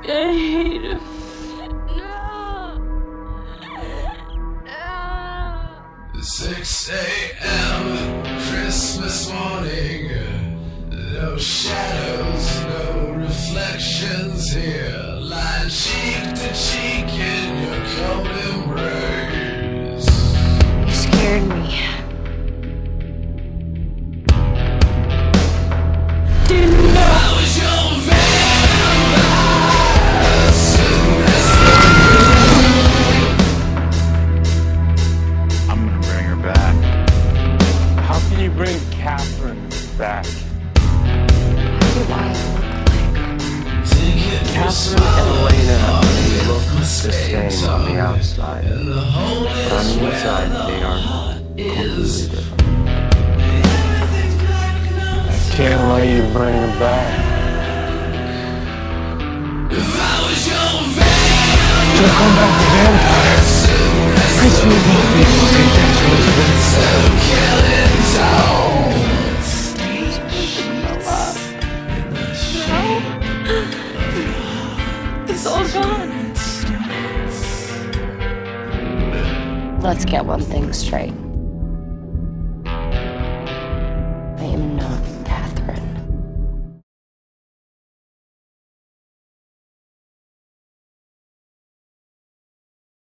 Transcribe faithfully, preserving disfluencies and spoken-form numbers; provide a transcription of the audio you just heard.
I hate him. No. six A M Christmas morning. No shadows, no reflections here. Lying cheek to cheek in your cold embrace. You scared me. Didn't know. I was your vampire, sitting next to I'm gonna bring her back. How can you bring Katherine back? Katherine and Elena look the same on the outside, but on the inside they are completely different. I can't let you bring her back. If I was your vampire, To come back to vampires, I see both people think that's what's been said. killing dogs. It's all gone. Let's get one thing straight.